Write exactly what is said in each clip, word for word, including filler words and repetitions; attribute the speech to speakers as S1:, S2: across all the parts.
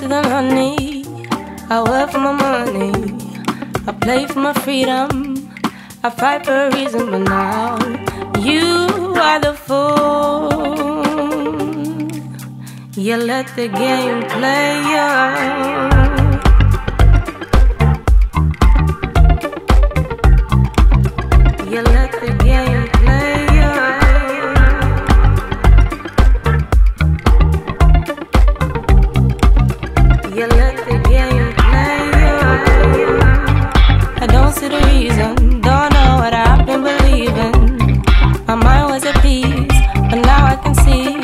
S1: softer than honey. I work for my money, I play for my freedom, I fight for a reason, but now you are the fool. You let the game play you. You let the game play you. You let the game play you. I don't see the reason, don't know what I've been believing. My mind was at peace, but now I can see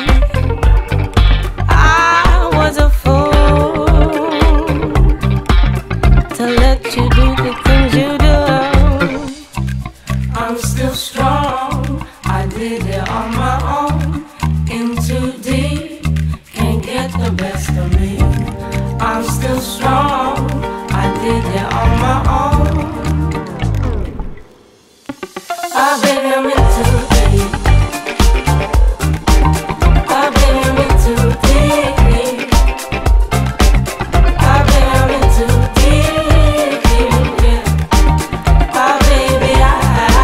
S1: I was a fool to let you do the things you do. I'm still strong, I did it on my own. In too deep, can't get the best of me. I'm still strong, I did it on my own. Ah, baby, I'm in too deep. Ah, baby, I'm in too deep. Ah, baby, I'm in too deep, yeah. Ah, baby, I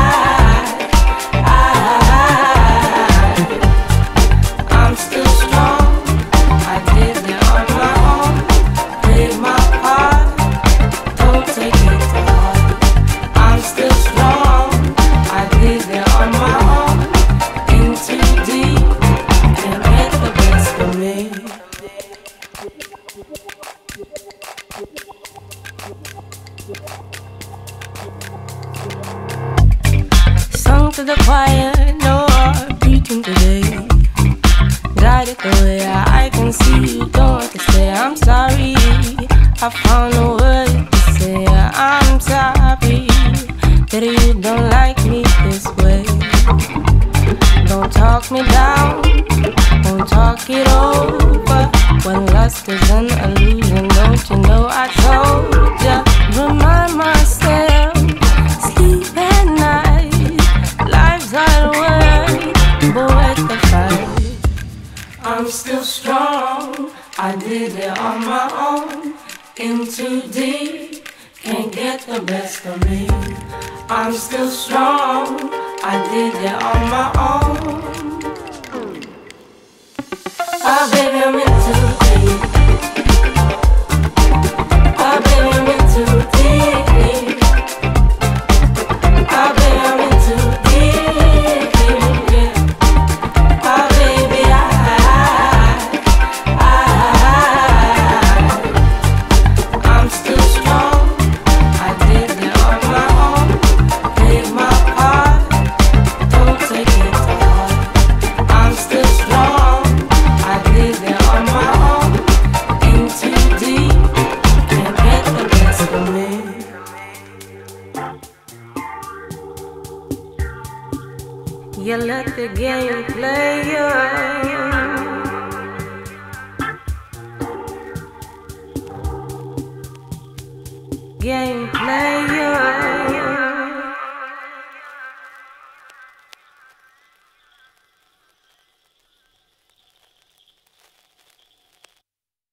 S1: I'm still strong, I did it on my own. Play my part, don't take it to heart. I'm still strong, I did it on my own. In too deep, can't get the best of me. Sung to the choir, no heart beating today. Got it the way I can see you don't want to say I'm sorry. I found a word to say I'm sorry that you don't like me this way. Don't talk me down, don't talk it over. When lust is an illusion, don't you know I told ya? Remind myself, sleep at night. Life's hard work, but where's the fight? I'm still strong, I did it on my own. In too deep, can't get the best of me. I'm still strong, I did it on my own. Ah, baby, I'm in too deep. Ah, baby, I'm in too deep. Ah, baby, I'm in too deep, yeah. Ah, baby, I, I, I'm still strong, I did it on my own. Played my part, don't take it to heart. I'm still strong, I did it on my own. In too deep, can't get the best of me. You let the game play you. Game